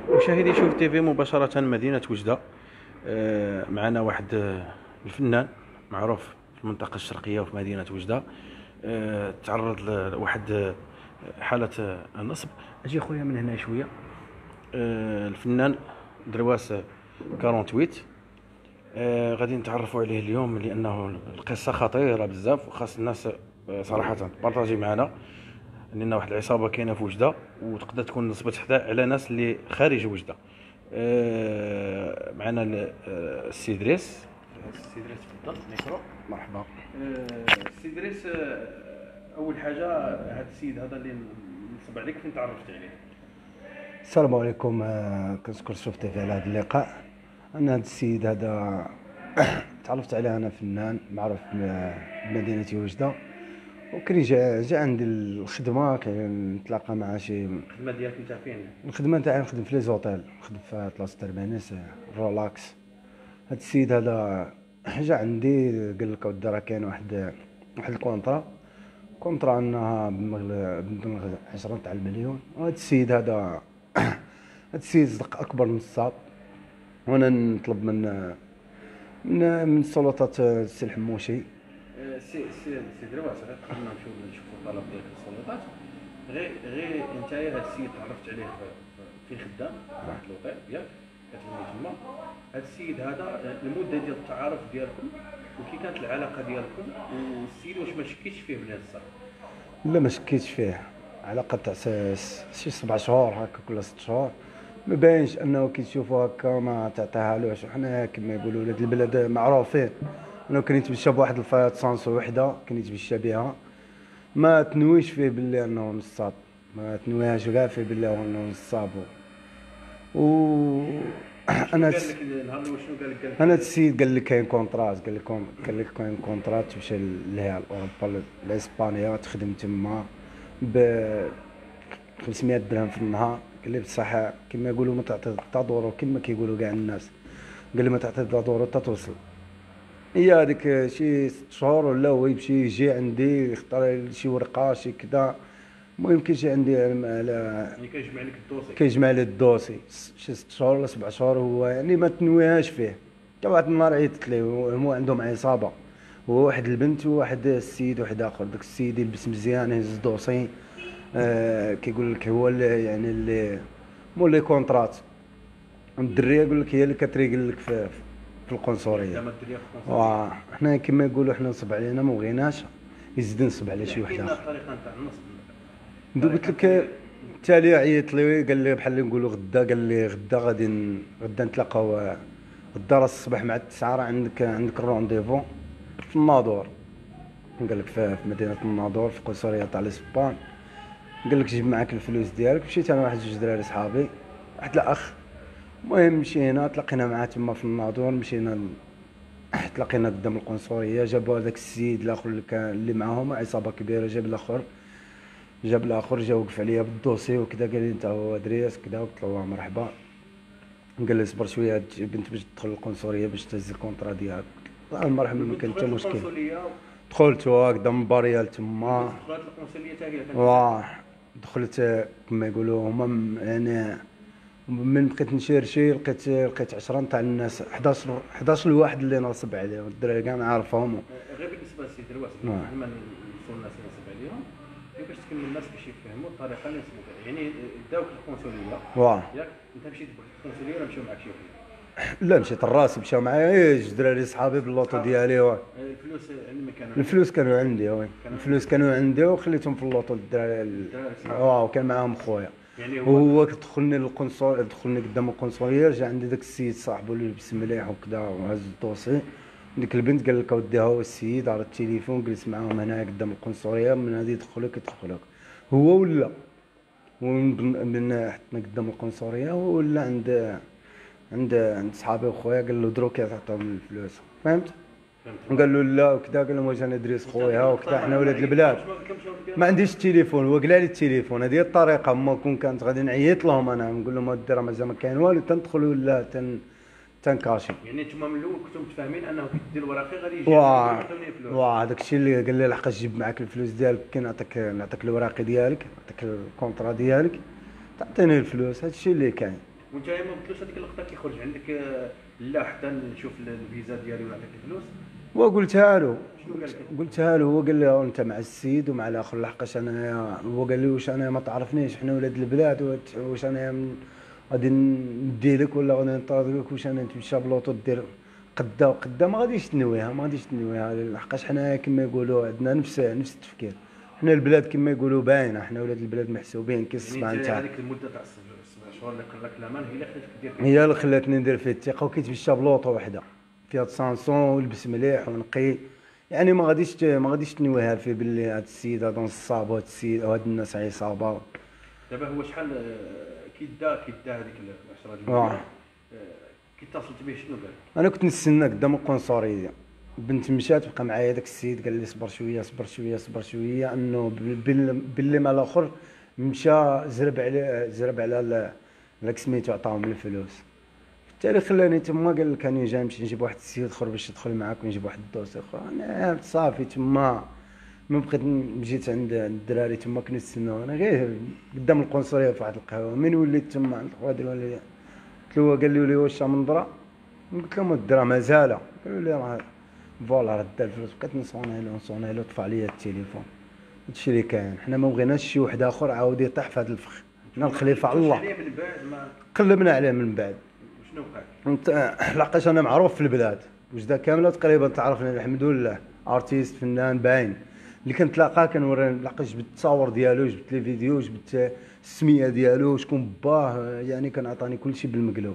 مشاهدي شوف تيفي مباشرة من مدينة وجدة. معنا واحد الفنان معروف في المنطقة الشرقية وفي مدينة وجدة. تعرض لواحد حالة نصب. اجي خويا من هنا شوية. الفنان درواس 48. غادي نتعرفوا عليه اليوم لأنه القصة خطيرة بزاف وخاص الناس صراحة تبارطاجي معنا، لأن واحد العصابة كاينة في وجدة وتقدر تكون نصبت حتى على ناس اللي خارج وجدة. معنا السي إدريس. السي إدريس تفضل ميكرو. مرحبا. السي إدريس، أول حاجة هذا السيد هذا اللي نصب عليك فين تعرفت عليه؟ السلام عليكم. كنشكر شفتي في على هذا اللقاء. انا هذا السيد هذا تعرفت عليه، انا فنان معروف بمدينة وجدة، وكري جا عندي الخدمة كنتلاقى مع شي. الخدمة ديالك انت فين؟ الخدمة تاعي نخدم في لي زوطيل، نخدم في بلاصة تربانيس رolax. هذا السيد هذا جا عندي قال لك اودي راه كاين واحد كونترا انها بمبلغ 10 تاع المليون. وهذا السيد هذا هذا السيد صدق اكبر نصاب، وانا نطلب من السلطات السي الحموشي. سي درواس، قبل ما نشوفوا الطلب ديال السلطات، غير انت هذا السيد تعرفت عليه في خدام واحد الوقيته ياك كتلمي تما. هذا السيد هذا المده ديال التعارف ديالكم وكي كانت العلاقه ديالكم، والسيد واش ما شكيتش فيه بلي الصح؟ لا ما شكيتش فيه. علاقه تاع شي 7 شهور هكا كل 6 شهور، ما باينش انه كي تشوفوا هكا ما تعطيهالوش. وحنا كما يقولوا ولاد البلاد معروفين انه كان يتمشى بواحد الفايات سانسو وحده كان يتمشى بها، ما تنويش فيه باللي انه نصاب، ما تنويهاش كاع فيه باللي انه نصاب. و انا انا السيد قال لي كاين كونطرات، قال لك كاين كونطرات تمشي لها لاوروبا لاسبانيا تخدم تما ب 500 درهم في النهار. قال لي بصح كما يقولوا ما تعطي دورو كما كيقولوا كاع الناس. قال لي ما تعطي دورو حتى توصل. هي هذيك شي 6 شهور ولا هو يمشي يجي عندي يختار شي ورقه شي كذا. المهم كيجي عندي على يعني كيجمع لك الدوسي، كيجمع لي الدوسي شي 6 شهور ولا 7 شهور. هو يعني ما تنويهاش فيه. تا واحد النهار عيطت ليه، هو عندهم عصابه، هو واحد البنت وواحد السيد واحد اخر. داك السيد يلبس مزيان يهز الدوسي، كيقول لك هو اللي يعني اللي مولي كونطرات. الدريه يقول لك هي اللي كتريقل لك في القنصليه. حنا كما يقولوا حنا نصب علينا ما بغيناش يزيد نصب على شي واحد اخر. الطريقه نتاع النصب قلت لك التالي عيط لي قال لي بحال اللي نقولوا غدا، قال لي غدا غدا نتلاقاو غدا راه الصباح مع 9 راه عندك الرونديفو في الناظور. قال لك في مدينه الناظور في قنصليه تاع الاسبان. قال لك جيب معاك الفلوس ديالك. مشيت انا واحد 2 دراري صحابي واحد الاخ. المهم مشينا تلاقينا معاه تما في الناظور. مشينا تلاقينا قدام القنصليه. جابوا هذاك السيد الاخر اللي كان اللي معاهم عصابه كبيره. جاب الاخر جا وقف عليا بالدوسي وكذا. قال لي انت هو ادريس كذا. قلت له مرحبا. قال لي اصبر شويه هاد بنت باش تدخل القنصليه باش تهز الكونطرا ديالك. قلت له مرحبا ما كان حتى مشكل. دخلت هكذا من باريال تما. دخلت القنصليه حتى هي واه دخلت كما يقولوا هما يعني. من بقيت نشيرشي لقيت 10 تاع الناس، 11 الواحد اللي نصب عليهم. الدراري كاع نعرفهم. غير بالنسبه للسي درواس قبل ما نوصلوا الناس اللي نصب عليهم، باش تكمل الناس باش يفهموا الطريقه اللي نصبوا بها. يعني داوك القنصليه ياك انت مشيت بالقنصليه ولا مشاو معك شي وحده؟ لا مشيت الراس مشاو معايا 2 دراري صحابي باللوطو ديالي. الفلوس عندما كانوا الفلوس كانوا عندي. الفلوس كانوا عندي وخليتهم في اللوطو الدراري. وكان معاهم خويا. يعني هو دخلني دخلني قدام القنصليه. جا عندي داك السيد صاحبه اللي لبس مليح وكذا وهز الدوسي. ديك البنت قال لك اودي هو السيد على التليفون جلس معاهم هنا قدام القنصليه. من هذه يدخلك هو ولا من حطنا قدام القنصليه ولا عند صحابي وخويا. قال له دروك تعطيهم الفلوس. فهمت. قال له لا وكذا. قال له واش انا ادريس خويا وكذا حنا ولاد البلاد. ما عنديش التليفون. هو قال لي التليفون. هذه الطريقه. اما كون كانت غادي نعيط لهم انا نقول لهم ودي راه مازال ما كاين والو تندخل ولا تنكاشي. يعني نتوما من الاول كنتم متفاهمين انه كي دير الوراقي غادي يجي يعطوني الفلوس. هذاك الشيء اللي قال لي لحقاش جيب معاك الفلوس ديالك. كي نعطيك الوراقي ديالك نعطيك الكونطرا ديالك تعطيني الفلوس. هذا الشيء اللي كاين. وانت ما بدلوش هذيك اللقطه كيخرج عندك لا حتى نشوف الفيزا ديالي ونعطيك الفلوس. وقلتها له شنو قال لك؟ قلتها له، هو قال لي انت مع السيد ومع الاخر، لحقاش انا هو قال لي واش انا ما تعرفنيش، حنا ولاد البلاد، واش انا غادي ندي لك ولا غادي نطردك، واش انا نتمشى بلوطو دير قدا وقدا، ما غاديش تنويها لحقاش حنا كما يقولوا عندنا نفس التفكير. حنا البلاد كما يقولوا باينه، حنا ولاد البلاد محسوبين كي الصبع يعني نتاع. هذيك المده تاع 7 شهور اللي قال لك الامان هي اللي خلاتك دير هي اللي خلاتني ندير فيه الثقه، وكيتمشى بلوطو وحده فيها سانسون ولبس مليح ونقي. يعني ما غاديش تنويها فيه باللي هذا السيد هذا نصاب، وهذا السيد وهاد الناس عصابه. دابا هو شحال كي دا هذيك ال 10 د آه. المليون كي اتصلت به شنو قال؟ انا كنت نستنى قدام القنصليه، بنت مشات بقى معايا داك السيد قال لي صبر شويه انه باللي مع الاخر مشى زرب على لاك سميتو عطاهم الفلوس. بالتالي خلاني تما قال لك راني جاي نمشي نجيب واحد السيد اخر باش يدخل معاك ونجيب واحد الدوسي اخر. انا صافي تما ما بقيت مشيت عند الدراري تما كنت نستناو، انا غير قدام القنصليه في واحد القهوه. من وليت تما عند الخوادر ولا قلت له، قال لي واش منظره، قلت لهم الدرا مازال، قالوا لي راه فوالا راه دا الفلوس. بقيت نصوني له طفى عليا التليفون. هادشي اللي كاين، حنا ما بغيناش شي واحد اخر عاود يطيح في هذا الفخ، حنا الخليفه على الله. من بعد ما قلبنا عليه من بعد. شنو وقع؟ انت لقاش انا معروف في البلاد، وجده كامله تقريبا تعرفني الحمد لله، ارتيست فنان باين. اللي كنتلاقاه كنوري، لقيت جبت التصاور ديالو، جبت لي فيديو، جبت السميه ديالو، شكون باه، يعني كان عطاني كلشي بالمقلوب.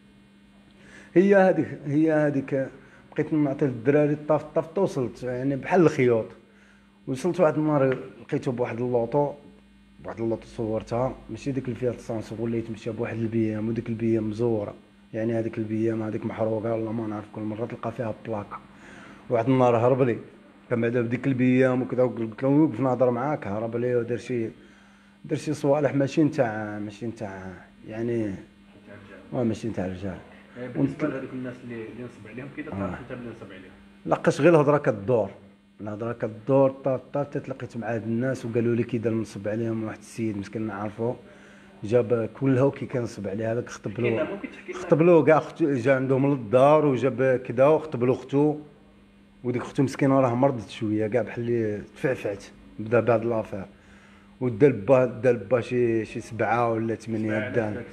هي هذيك بقيت نعطي للدراري الطاف وصلت يعني بحال الخيوط. وصلت واحد النهار لقيته بواحد اللوطو صورتها، ماشي ديك اللي فيها السانسور، وليت مشى بواحد البيام، وديك البيام مزوره، يعني هذيك البيام هذيك محروقه والله ما نعرف، كل مره تلقى فيها بلاكه. واحد النهار هرب لي، كان بعدا بديك البيام وكذا، قلت له وقف نهضر معاك، هرب لي ودار شي صوالح ماشي نتاع يعني ماشي نتاع الرجال. بالنسبه لهذوك الناس اللي نصب عليهم كي تعرف انت اللي نصب عليهم؟ لقاش غير الهضره كدور طار تلاقيت مع هاد الناس وقالوا لي كي دار نصب عليهم واحد السيد مسكين نعرفو، جاب كلها كي كنصب عليه هذاك، خطب له كاع جا عندهم للدار وجاب كذا وخطب له اختو، وديك اختو مسكينه راه مرضت شويه كاع بحال اللي تفعفعت، بدا بهاد لافير. ودا با شي 7 ولا 8 دان.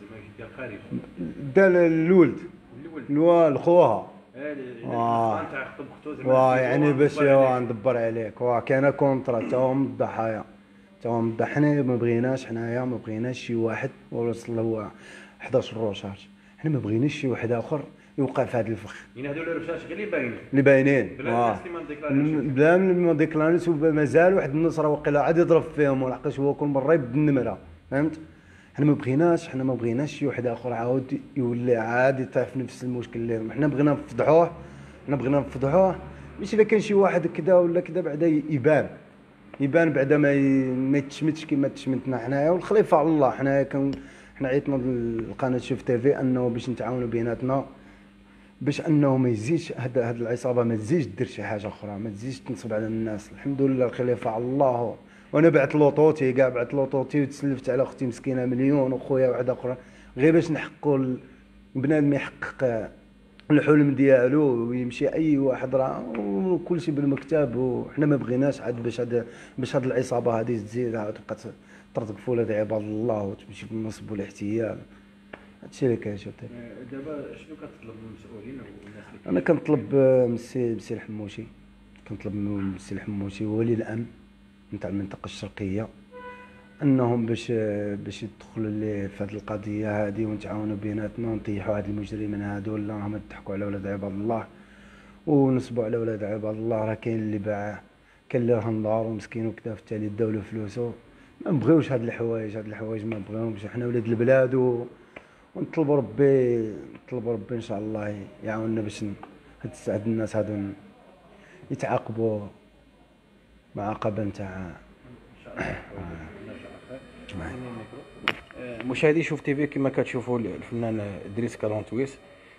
دا الولد لخوها. تاع خطب اختو زعما يعني باش ندبر عليك، كان كونطرا تا هو من الضحايا، حنا ما بغيناش، حنايا ما بغيناش شي واحد وصل له 11 روشارج، حنا ما بغيناش شي واحد اخر يوقع في هذا الفخ. يعني هذول الرشاش غير اللي باينين بلا ما ديكلاريش مازال واحد الناس راه واقيلا عاد يضرب فيهم، ولحقاش هو كل مره يبد النمره، فهمت. حنا ما بغيناش شي واحد اخر عاود يولي عاد يطيح في نفس المشكل اللي حنا بغينا نفضحوه. ماشي الا كان شي واحد كذا ولا كذا بعدا يبان بعدا ما يتشمتش كما تشمتنا حنايا. والخليفه على الله، حنا عيطنا لقناه شوف تيفي انه باش نتعاونوا بيناتنا، باش انه ما يزيدش هاد العصابه ما تزيدش دير شي حاجه اخرى، ما تزيدش تنصب على الناس. الحمد لله الخليفه على الله. وانا بعت لوطوتي وتسلفت على اختي مسكينه مليون، وخويا واحد اخر، غير باش نحقوا بنادم يحقق الحلم ديالو ويمشي اي واحد، راه وكل شيء بالمكتب. وحنا ما بغيناش عاد باش هاد العصابه هذه تزيد تبقى ترزق في ولاد عباد الله وتمشي بالنصب والاحتيال. هادشي اللي كاين. شوف دابا شنو كتطلب من المسؤولين والناس اللي انا كنطلب من السي الحموشي ولي الامن نتاع المنطقه الشرقيه، انهم باش يدخلوا لي في هذه القضيه هذه ونتعاونوا بيناتنا ونطيحوا هاد المجرمين هادو اللي راهم يضحكوا على ولاد عباد الله ونصبوا على ولاد عباد الله. راه كاين اللي باع، كاين اللي راه نضار ومسكين وكذا، في التالي داو له فلوسه. ما نبغيوش هاد الحوايج ما نبغيوهمش. حنا ولاد البلاد ونطلبوا ربي ان شاء الله يعاوننا باش هاد الناس هادو يتعاقبوا معاقبه نتاع. مشاهدي شوف تيفي، كما كتشوفوا الفنان ادريس كالونتويس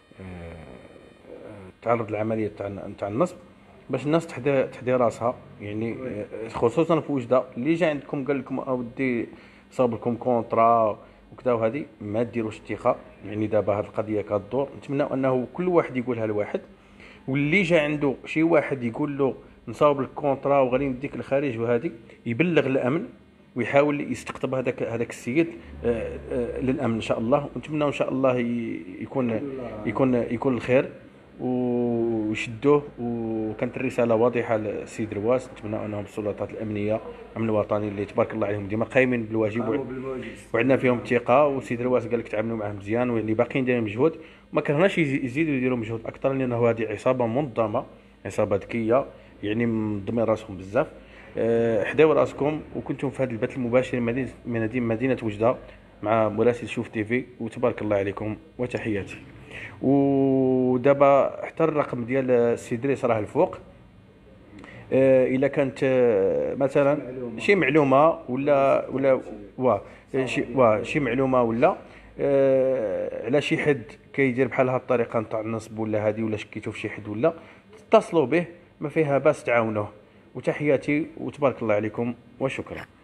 تعرض للعمليه تاع النصب، باش الناس تحدي راسها، يعني خصوصا في وجده اللي جا عندكم قال لكم اودي صاب لكم كونطرا وكذا، وهذه ما ديروش الثقه. يعني دابا هذه القضيه كدور، نتمنى انه كل واحد يقولها لواحد، واللي جا عنده شي واحد يقول له نصاوب الكونطرا وغادي نديك الخارج وهذه، يبلغ الامن ويحاول يستقطب هذاك السيد للامن ان شاء الله. ونتمنى ان شاء الله يكون الخير ويشدوه. وكانت الرساله واضحه للسيد رواس، نتمنى انهم السلطات الامنيه الامن الوطني اللي تبارك الله عليهم ديما قايمين بالواجب وعندنا فيهم الثقه. والسيد رواس قال لك تعاملوا معاه مزيان، واللي باقيين دايرين مجهود ما كرهناش يزيدوا يديروا مجهود اكثر، لانه هذه عصابه منظمه، عصابه ذكيه، يعني منظمين راسهم بزاف. حداو راسكم. وكنتم في هذا البث المباشر من مدينه وجده مع مراسل شوف تي في، وتبارك الله عليكم وتحياتي. ودابا حتى الرقم ديال السيدريس راه الفوق. الا كانت مثلا شي معلومه ولا شي معلومه ولا على شي حد كيدير بحال هاد الطريقه نتاع النصب ولا هذه، ولا شكيتو في شي حد ولا، اتصلوا به، ما فيها باس، تعاونوه. وتحياتي وتبارك الله عليكم وشكرا.